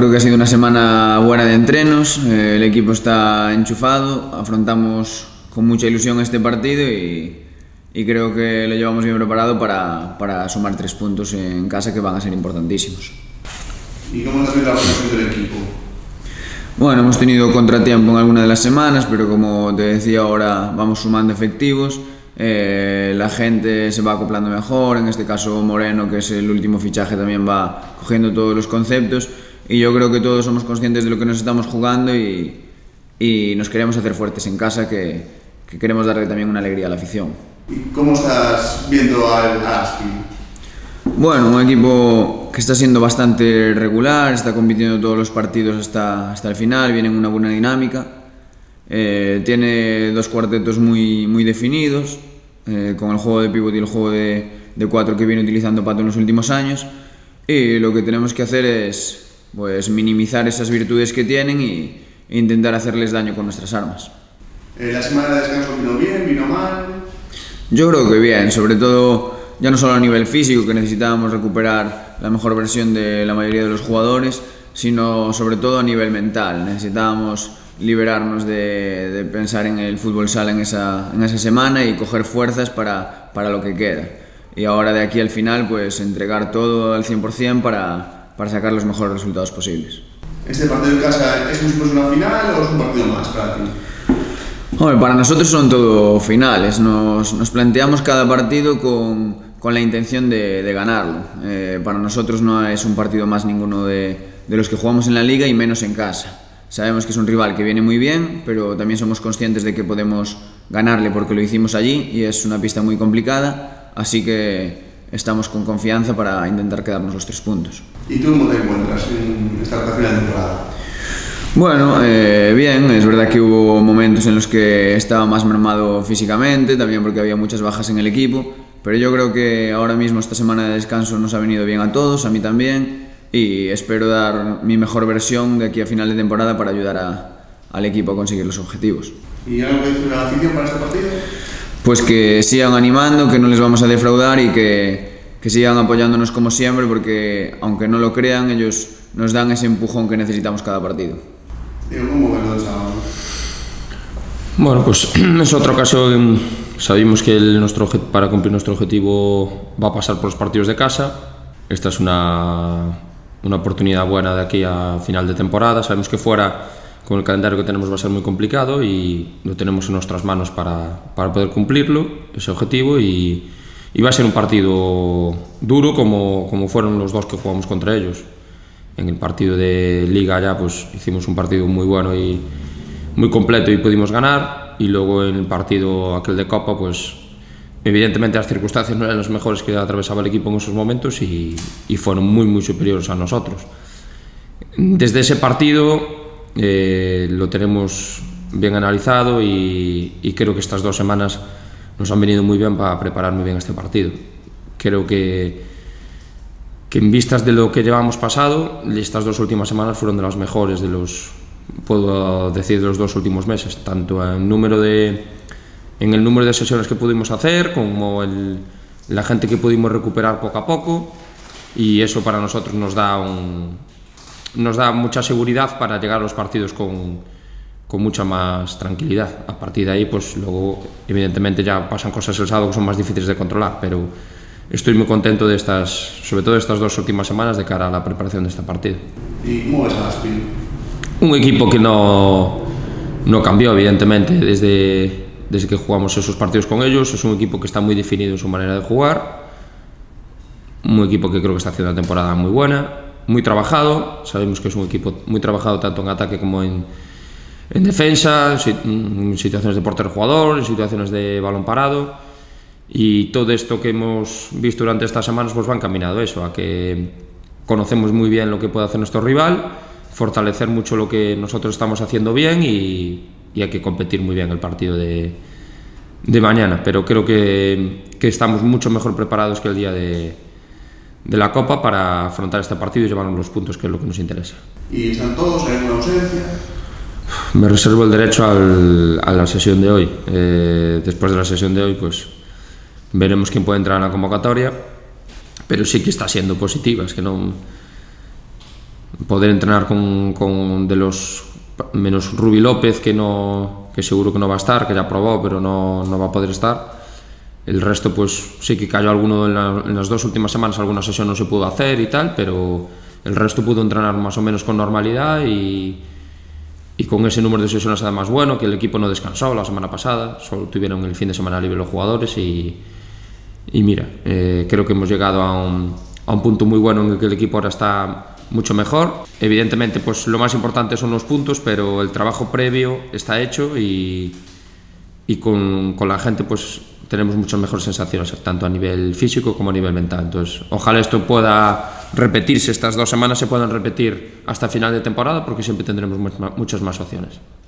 creo que ha sido una semana buena de entrenos, el equipo está enchufado, afrontamos con mucha ilusión este partido y creo que lo llevamos bien preparado para sumar 3 puntos en casa que van a ser importantísimos. ¿Y cómo has visto la progresión del equipo? Bueno, hemos tenido contratiempo en alguna de las semanas, pero como te decía ahora vamos sumando efectivos, la gente se va acoplando mejor, en este caso Moreno, que es el último fichaje, también va cogiendo todos los conceptos y yo creo que todos somos conscientes de lo que nos estamos jugando y nos queremos hacer fuertes en casa, que queremos darle también una alegría a la afición. ¿Y cómo estás viendo al Aspil? Bueno, un equipo que está siendo bastante regular, está compitiendo todos los partidos hasta el final, viene en una buena dinámica, tiene 2 cuartetos muy definidos, con el juego de pívot y el juego de 4 que viene utilizando Pato en los últimos años, y lo que tenemos que hacer es pues minimizar esas virtudes que tienen e intentar hacerles daño con nuestras armas. ¿La semana de descanso vino bien, vino mal? Yo creo que bien, sobre todo ya no solo a nivel físico, que necesitábamos recuperar la mejor versión de la mayoría de los jugadores, sino sobre todo a nivel mental. Necesitábamos liberarnos de pensar en el fútbol sala en esa semana y coger fuerzas para lo que queda. Y ahora de aquí al final pues entregar todo al 100% para sacar los mejores resultados posibles. ¿Este partido en casa es una final o es un partido más para ti? Hombre, para nosotros son todo finales, nos planteamos cada partido con la intención de ganarlo. Para nosotros no es un partido más ninguno de los que jugamos en la liga y menos en casa. Sabemos que es un rival que viene muy bien, pero también somos conscientes de que podemos ganarle porque lo hicimos allí y es una pista muy complicada, así que estamos con confianza para intentar quedarnos los 3 puntos. ¿Y tú cómo te encuentras en esta final de temporada? Bueno, bien, es verdad que hubo momentos en los que estaba más mermado físicamente, también porque había muchas bajas en el equipo, pero yo creo que ahora mismo esta semana de descanso nos ha venido bien a todos, a mí también, y espero dar mi mejor versión de aquí a final de temporada para ayudar al equipo a conseguir los objetivos. ¿Y algo que decir a la afición para este partido? Pues que sigan animando, que no les vamos a defraudar y que sigan apoyándonos como siempre, porque aunque no lo crean, ellos nos dan ese empujón que necesitamos cada partido. ¿Cómo ves lo del sábado? Bueno, pues es otra ocasión. Sabemos que para cumplir nuestro objetivo va a pasar por los partidos de casa. Esta es una oportunidad buena de aquí a final de temporada. Sabemos que fuera, con el calendario que tenemos, va a ser muy complicado y lo tenemos en nuestras manos para poder cumplirlo, ese objetivo, y va a ser un partido duro como fueron los 2 que jugamos contra ellos. En el partido de Liga ya pues hicimos un partido muy bueno y muy completo y pudimos ganar, y luego en el partido aquel de Copa pues evidentemente las circunstancias no eran las mejores que atravesaba el equipo en esos momentos y fueron muy superiores a nosotros. Desde ese partido lo tenemos bien analizado y creo que estas 2 semanas nos han venido muy bien para preparar muy bien este partido. Creo que en vistas de lo que llevamos pasado, estas 2 últimas semanas fueron de las mejores puedo decir, de los 2 últimos meses, tanto en el número de sesiones que pudimos hacer como la gente que pudimos recuperar poco a poco, y eso para nosotros nos da mucha seguridad para llegar a los partidos con mucha más tranquilidad. A partir de ahí pues luego evidentemente ya pasan cosas el sábado que son más difíciles de controlar, pero estoy muy contento sobre todo de estas 2 últimas semanas de cara a la preparación de este partido. ¿Y cómo ves a Aspil? Un equipo que no cambió evidentemente desde que jugamos esos partidos con ellos. Es un equipo que está muy definido en su manera de jugar, un equipo que creo que está haciendo una temporada muy buena, muy trabajado. Sabemos que es un equipo muy trabajado tanto en ataque como en defensa, en situaciones de portero jugador, en situaciones de balón parado, y todo esto que hemos visto durante estas semanas pues va encaminado a eso, a que conocemos muy bien lo que puede hacer nuestro rival, fortalecer mucho lo que nosotros estamos haciendo bien y hay que competir muy bien el partido de mañana, pero creo que estamos mucho mejor preparados que el día de la Copa para afrontar este partido y llevarnos los puntos, que es lo que nos interesa. ¿Y están todos? ¿Hay alguna ausencia? Me reservo el derecho a la sesión de hoy. Después de la sesión de hoy pues veremos quién puede entrar en la convocatoria, pero sí que está siendo positiva. Es que no poder entrenar con de los, menos Rubi López, que seguro que no va a estar, que ya probó, pero no va a poder estar. El resto, pues sí que cayó alguno en las 2 últimas semanas, alguna sesión no se pudo hacer y tal, pero el resto pudo entrenar más o menos con normalidad y con ese número de sesiones además bueno, que el equipo no descansó la semana pasada, solo tuvieron el fin de semana libre los jugadores y mira, creo que hemos llegado a un punto muy bueno en el que el equipo ahora está mucho mejor. Evidentemente, pues lo más importante son los puntos, pero el trabajo previo está hecho y con la gente pues tenemos muchas mejores sensaciones, tanto a nivel físico como a nivel mental. Entonces, ojalá esto pueda repetirse, estas 2 semanas se puedan repetir hasta final de temporada, porque siempre tendremos muchas más opciones.